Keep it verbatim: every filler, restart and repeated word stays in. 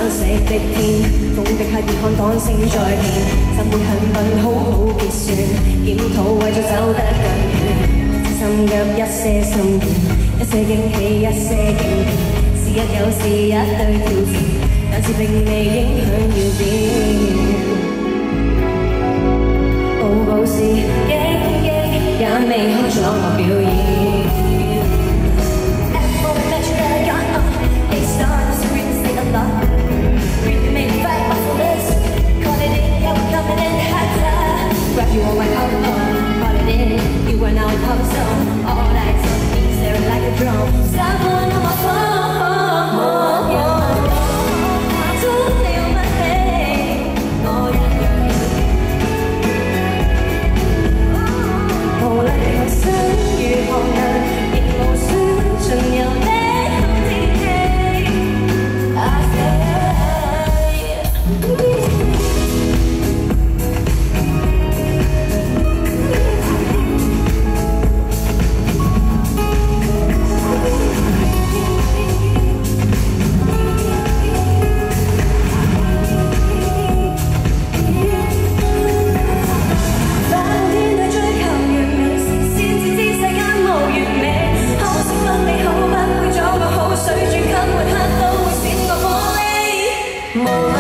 色的天，風的刻意看趕星再現，心會很笨，好好結算，檢討為咗走得更遠，心急一些心願，一些驚喜一些驚變，是日有是一對挑戰，但是並未影響要點。報告是驚驚，也未開咗我表演。 Grab you on my collar, call it in. You are now in public zone. All eyes on me, staring like a drone. Stop blowing on my phone. Yeah. Don't lay on my face. Oh yeah. 無論人生如何難，亦無需盡有你好天氣。I say. 無